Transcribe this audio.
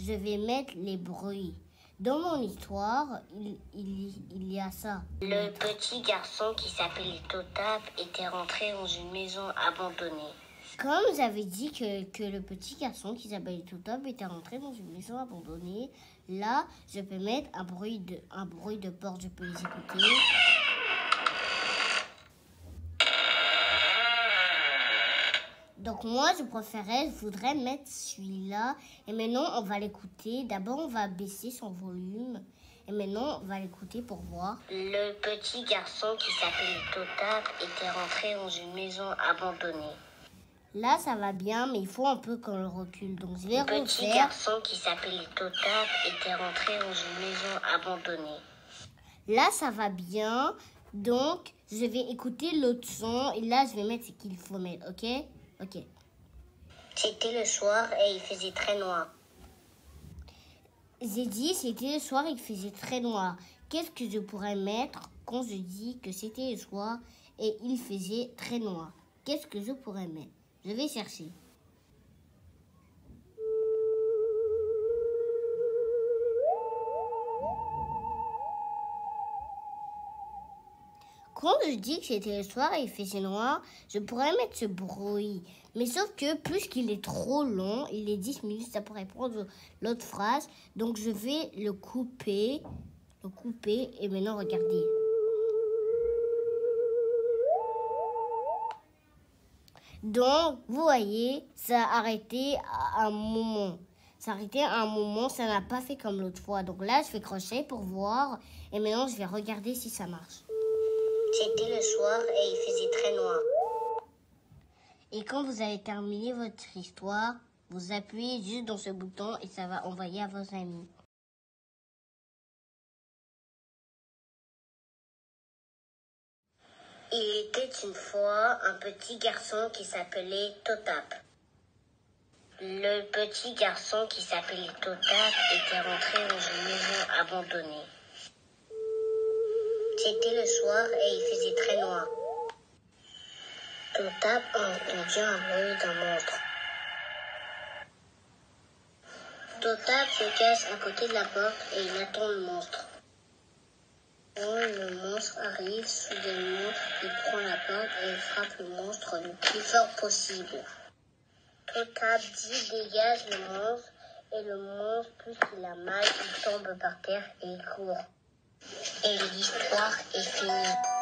je vais mettre les bruits. Dans mon histoire, il y a ça. Le petit garçon qui s'appelait Totap était rentré dans une maison abandonnée. Comme j'avais dit que le petit garçon qui s'appelait Totop était rentré dans une maison abandonnée, là, je peux mettre un bruit de porte, je peux les écouter. Donc moi, je voudrais mettre celui-là. Et maintenant, on va l'écouter. D'abord, on va baisser son volume. Et maintenant, on va l'écouter pour voir. Le petit garçon qui s'appelait Totap était rentré dans une maison abandonnée. Là, ça va bien, mais il faut un peu qu'on le recule. Donc, je vais refaire. Le petit garçon qui s'appelait Totap était rentré dans une maison abandonnée. Là, ça va bien. Donc, je vais écouter l'autre son. Et là, je vais mettre ce qu'il faut mettre, ok? Ok. C'était le soir et il faisait très noir. J'ai dit c'était le soir et il faisait très noir. Qu'est-ce que je pourrais mettre quand je dis que c'était le soir et il faisait très noir? Qu'est-ce que je pourrais mettre? Je vais chercher. Quand je dis que c'était le soir et il faisait noir, je pourrais mettre ce bruit. Mais sauf que puisqu'il est trop long, il est 10 minutes, ça pourrait prendre l'autre phrase. Donc je vais le couper et maintenant regardez. Donc, vous voyez, ça a arrêté à un moment. Ça n'a pas fait comme l'autre fois. Donc là, je fais crochet pour voir. Et maintenant, je vais regarder si ça marche. C'était le soir et il faisait très noir. Et quand vous avez terminé votre histoire, vous appuyez juste dans ce bouton et ça va envoyer à vos amis. Il était une fois un petit garçon qui s'appelait Totap. Le petit garçon qui s'appelait Totap était rentré dans une maison abandonnée. C'était le soir et il faisait très noir. Totap a entendu un bruit d'un monstre. Totap se cache à côté de la porte et il attend le monstre. Quand le monstre arrive, soudainement, il prend la porte et il frappe le monstre le plus fort possible. Totap dit dégage le monstre et le monstre, plus qu'il a mal, il tombe par terre et il court. Et l'histoire est finie.